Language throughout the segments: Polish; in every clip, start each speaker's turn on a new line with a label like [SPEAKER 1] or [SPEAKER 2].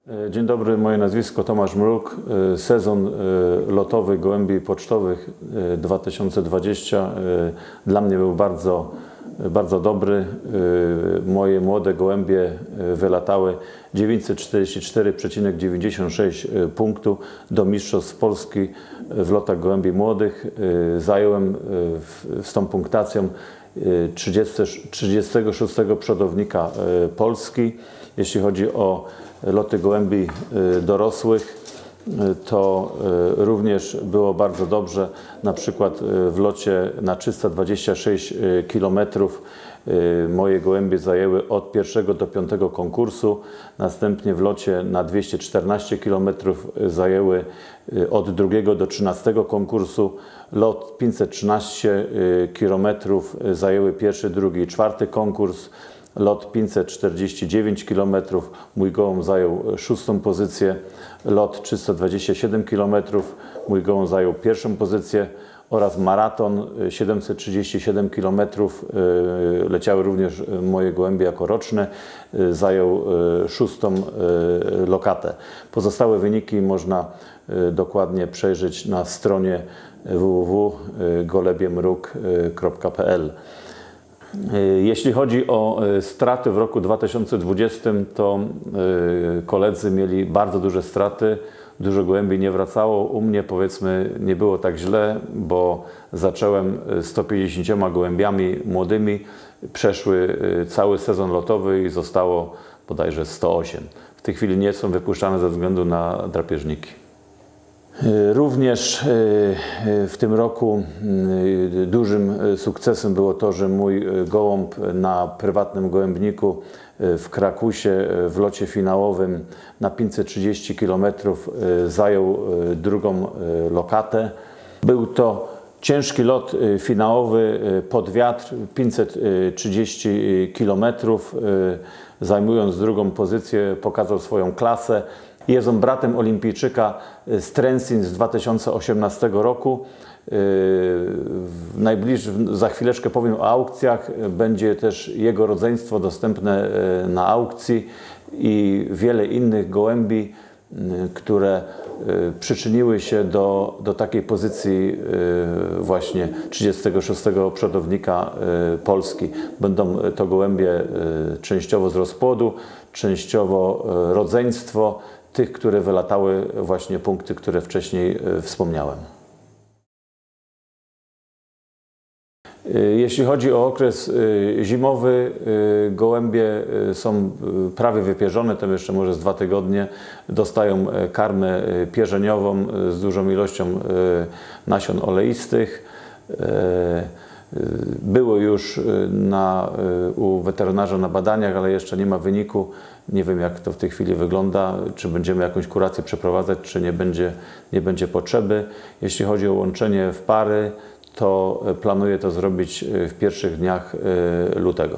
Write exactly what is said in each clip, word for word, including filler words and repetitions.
[SPEAKER 1] Dzień dobry, moje nazwisko Tomasz Mruk. Sezon lotowy gołębi pocztowych dwa tysiące dwudziesty dla mnie był bardzo, bardzo dobry. Moje młode gołębie wylatały dziewięćset czterdzieści cztery przecinek dziewięćdziesiąt sześć punktu do Mistrzostw Polski w lotach gołębi młodych. Zająłem z tą punktacją trzydziestego szóstego przodownika Polski. Jeśli chodzi o loty gołębi dorosłych, to również było bardzo dobrze. Na przykład w locie na trzysta dwadzieścia sześć kilometrów moje gołębie zajęły od pierwszego do piątego konkursu. Następnie w locie na dwieście czternaście kilometrów zajęły od drugiego do trzynastego konkursu. Lot pięćset trzynaście kilometrów zajęły pierwszy, drugi i czwarty konkurs. Lot pięćset czterdzieści dziewięć kilometrów, mój gołąb zajął szóstą pozycję. Lot trzysta dwadzieścia siedem kilometrów, mój gołąb zajął pierwszą pozycję. Oraz maraton siedemset trzydzieści siedem kilometrów, leciały również moje gołębie jako roczne, zajął szóstą lokatę. Pozostałe wyniki można dokładnie przejrzeć na stronie w w w kropka golebiemruk kropka p l. Jeśli chodzi o straty w roku dwa tysiące dwudziestym, to koledzy mieli bardzo duże straty. Dużo gołębi nie wracało. U mnie, powiedzmy, nie było tak źle, bo zacząłem sto pięćdziesięcioma gołębiami młodymi. Przeszły cały sezon lotowy i zostało bodajże sto osiem. W tej chwili nie są wypuszczane ze względu na drapieżniki. Również w tym roku dużym sukcesem było to, że mój gołąb na prywatnym gołębniku w Krakusie w locie finałowym na pięćset trzydzieści kilometrów zajął drugą lokatę. Był to ciężki lot finałowy pod wiatr, pięćset trzydzieści kilometrów. Zajmując drugą pozycję, pokazał swoją klasę. Jest on bratem olimpijczyka z Trensin z dwa tysiące osiemnastego roku. Najbliżej, za chwileczkę powiem o aukcjach. Będzie też jego rodzeństwo dostępne na aukcji i wiele innych gołębi, które przyczyniły się do, do takiej pozycji właśnie trzydziestego szóstego przodownika Polski. Będą to gołębie częściowo z rozpłodu, częściowo rodzeństwo tych, które wylatały właśnie punkty, które wcześniej wspomniałem. Jeśli chodzi o okres zimowy, gołębie są prawie wypierzone, tam jeszcze może z dwa tygodnie. Dostają karmę pierzeniową z dużą ilością nasion oleistych. Było już na, u weterynarza na badaniach, ale jeszcze nie ma wyniku. Nie wiem, jak to w tej chwili wygląda, czy będziemy jakąś kurację przeprowadzać, czy nie będzie, nie będzie potrzeby. Jeśli chodzi o łączenie w pary, to planuję to zrobić w pierwszych dniach lutego.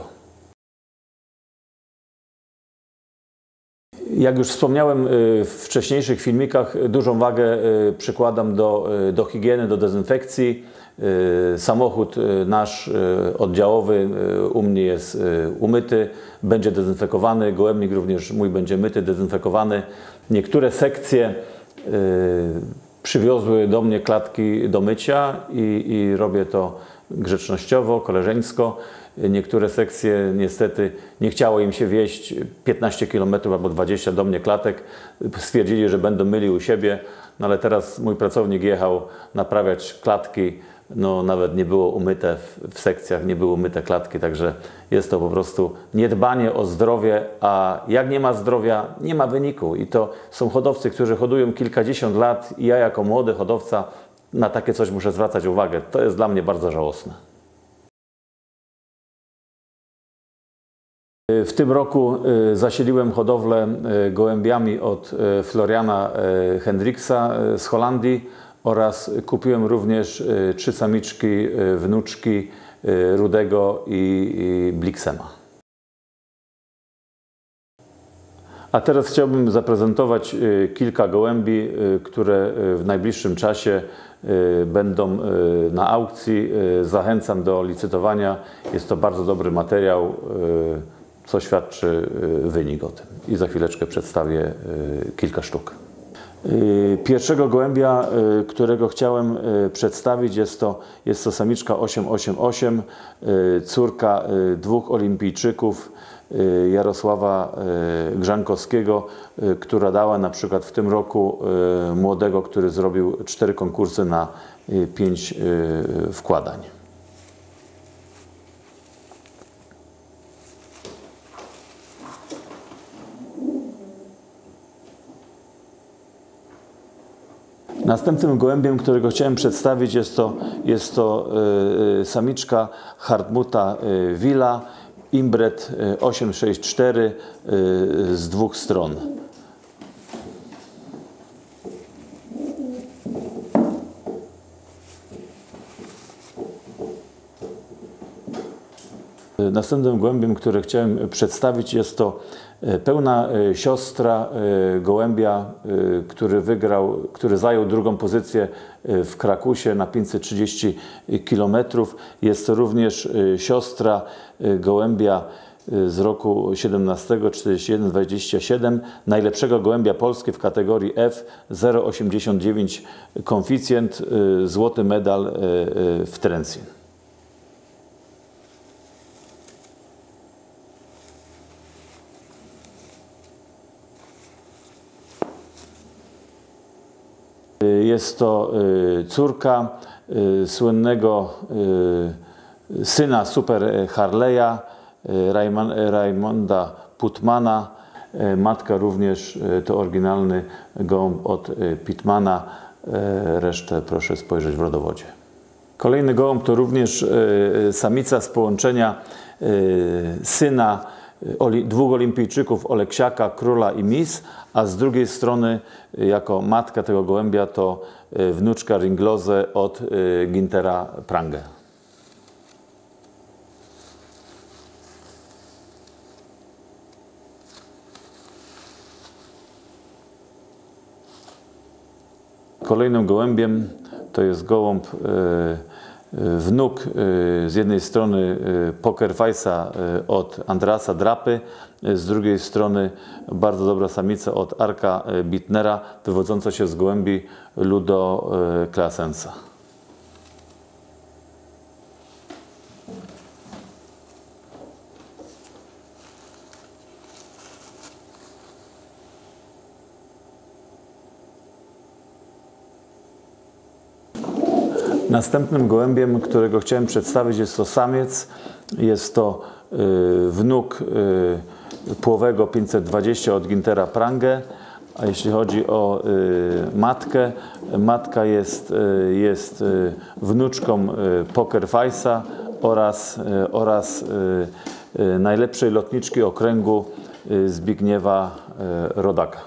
[SPEAKER 1] Jak już wspomniałem w wcześniejszych filmikach, dużą wagę przykładam do, do higieny, do dezynfekcji. Samochód nasz oddziałowy u mnie jest umyty, będzie dezynfekowany, gołębnik również mój będzie myty, dezynfekowany. Niektóre sekcje przywiozły do mnie klatki do mycia i, i robię to grzecznościowo, koleżeńsko. Niektóre sekcje niestety nie chciało im się wieść piętnaście kilometrów albo dwadzieścia do mnie klatek. Stwierdzili, że będą myli u siebie, no ale teraz mój pracownik jechał naprawiać klatki. No, nawet nie było umyte w, w sekcjach, nie były umyte klatki, także jest to po prostu niedbanie o zdrowie, a jak nie ma zdrowia, nie ma wyniku. I to są hodowcy, którzy hodują kilkadziesiąt lat i ja jako młody hodowca na takie coś muszę zwracać uwagę. To jest dla mnie bardzo żałosne. W tym roku zasiliłem hodowlę gołębiami od Floriana Hendriksa z Holandii. Oraz kupiłem również trzy samiczki, wnuczki Rudego i Bliksema. A teraz chciałbym zaprezentować kilka gołębi, które w najbliższym czasie będą na aukcji. Zachęcam do licytowania. Jest to bardzo dobry materiał. co świadczy wynik o tym. I za chwileczkę przedstawię kilka sztuk. Pierwszego gołębia, którego chciałem przedstawić, jest to, jest to samiczka osiem osiem osiem, córka dwóch olimpijczyków, Jarosława Grzankowskiego, która dała na przykład w tym roku młodego, który zrobił cztery konkursy na pięć wkładań. Następnym gołębiem, którego chciałem przedstawić, jest to, jest to y, samiczka Hartmuta y, Willa, Imbret y, osiem sześć cztery y, z dwóch stron. Następnym gołębiem, który chciałem przedstawić, jest to pełna siostra gołębia, który wygrał, który zajął drugą pozycję w Krakusie na pięćset trzydzieści kilometrów. Jest to również siostra gołębia z roku siedemnastego, czterdzieści jeden dwadzieścia siedem, najlepszego gołębia Polski w kategorii F, zero przecinek osiemdziesiąt dziewięć koeficjent, złoty medal w Trencji. Jest to córka słynnego syna Super Harley'a, Raymonda Putmana. Matka również to oryginalny gołąb od Pitmana. Resztę proszę spojrzeć w rodowodzie. Kolejny gołąb to również samica z połączenia syna dwóch olimpijczyków, Oleksiaka, Króla i Miss, a z drugiej strony jako matka tego gołębia to wnuczka Ringlose od Güntera Prangę. Kolejnym gołębiem to jest gołąb wnuk z jednej strony Poker Face'a od Andreasa Drapy, z drugiej strony bardzo dobra samica od Arka Bittnera, wywodząca się z gołębi Ludo Claessensa. Następnym gołębiem, którego chciałem przedstawić, jest to samiec. Jest to y, wnuk y, płowego pięćset dwadzieścia od Güntera Prangę. A jeśli chodzi o y, matkę, matka jest, y, jest y, wnuczką y, Poker Face'a oraz, y, oraz y, y, najlepszej lotniczki okręgu y, Zbigniewa y, Rodaka.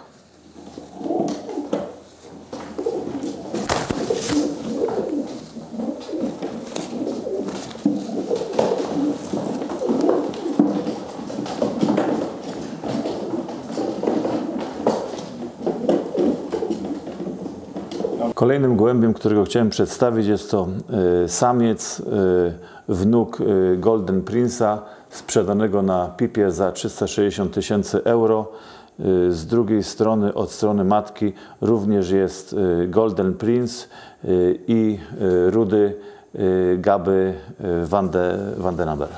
[SPEAKER 1] Kolejnym gołębiem, którego chciałem przedstawić, jest to y, samiec, y, wnuk y, Golden Prince'a, sprzedanego na Pipie za trzysta sześćdziesiąt tysięcy euro. Y, z drugiej strony, od strony matki, również jest y, Golden Prince y, i y, rudy y, Gaby y, Van de, Van den Aber.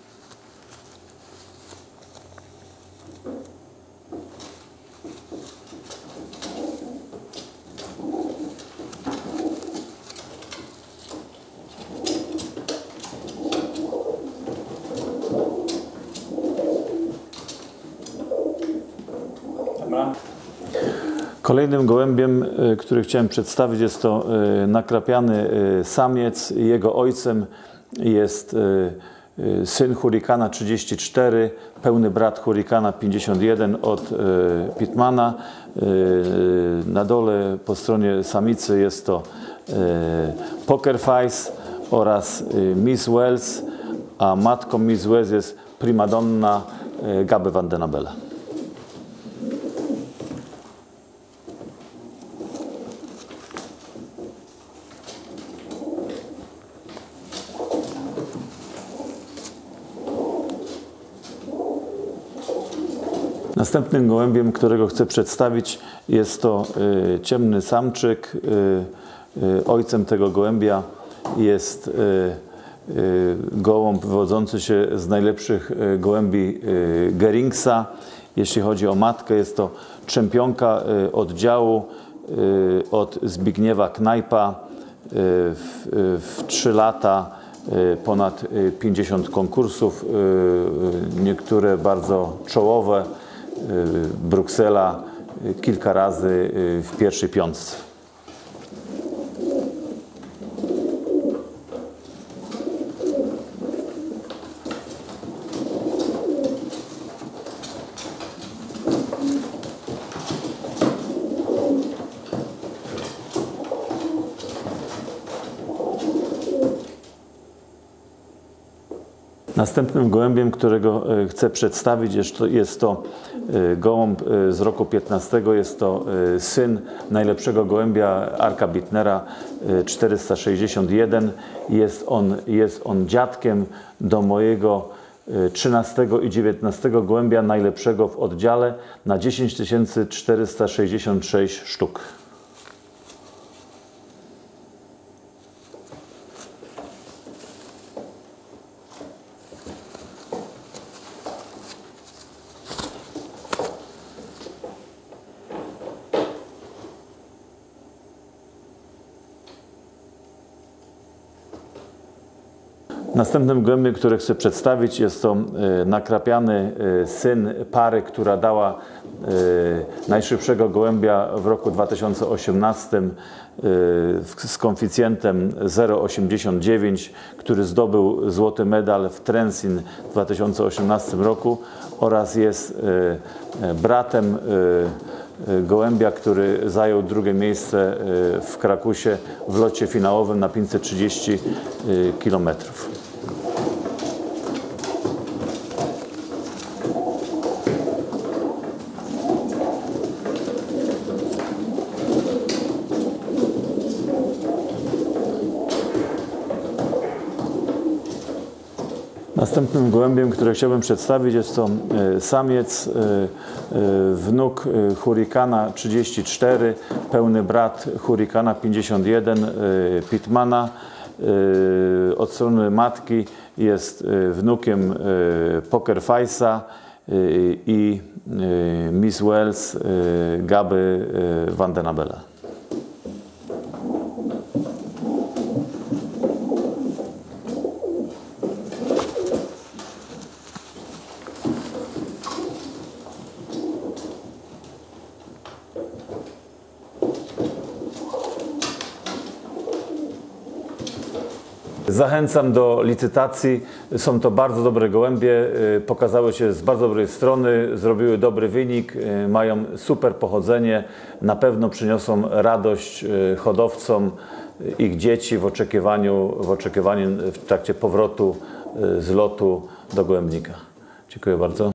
[SPEAKER 1] Kolejnym gołębiem, który chciałem przedstawić, jest to nakrapiany samiec. Jego ojcem jest syn Hurricana trzydzieści cztery, pełny brat Hurricana pięćdziesiąt jeden od Pitmana. Na dole po stronie samicy jest to Poker Face oraz Miss Wales, a matką Miss Wales jest primadonna Gaby Van den Abela. Następnym gołębiem, którego chcę przedstawić, jest to y, ciemny samczyk. Y, y, ojcem tego gołębia jest y, y, gołąb wywodzący się z najlepszych y, gołębi y, Geringsa. Jeśli chodzi o matkę, jest to czempionka y, oddziału y, od Zbigniewa Knajpa. Y, w, y, w trzy lata y, ponad pięćdziesiąt konkursów, y, niektóre bardzo czołowe. Bruksela kilka razy w pierwszej piątce. Następnym gołębiem, którego chcę przedstawić, jest to, jest to gołąb z roku piętnastego. Jest to syn najlepszego gołębia Arka Bittnera czterysta sześćdziesiąt jeden. Jest on, jest on dziadkiem do mojego trzynastego i dziewiętnastego gołębia najlepszego w oddziale na dziesięć tysięcy czterysta sześćdziesiąt sześć sztuk. Następnym gołębiem, który chcę przedstawić, jest to nakrapiany syn pary, która dała najszybszego gołębia w roku dwa tysiące osiemnastym z koeficjentem zero przecinek osiemdziesiąt dziewięć, który zdobył złoty medal w Trensin w dwa tysiące osiemnastym roku oraz jest bratem gołębia, który zajął drugie miejsce w Krakusie w locie finałowym na pięćset trzydzieści kilometrów. Następnym gołębiem, który chciałbym przedstawić, jest to samiec, wnuk Hurricana trzydzieści cztery, pełny brat Hurricana pięćdziesiąt jeden Pittmana. Od strony matki jest wnukiem Poker Face'a i Miss Wales Gaby Van den Abele. Zachęcam do licytacji. Są to bardzo dobre gołębie, pokazały się z bardzo dobrej strony, zrobiły dobry wynik, mają super pochodzenie, na pewno przyniosą radość hodowcom, ich dzieci w oczekiwaniu, w oczekiwaniu w trakcie powrotu z lotu do gołębnika. Dziękuję bardzo.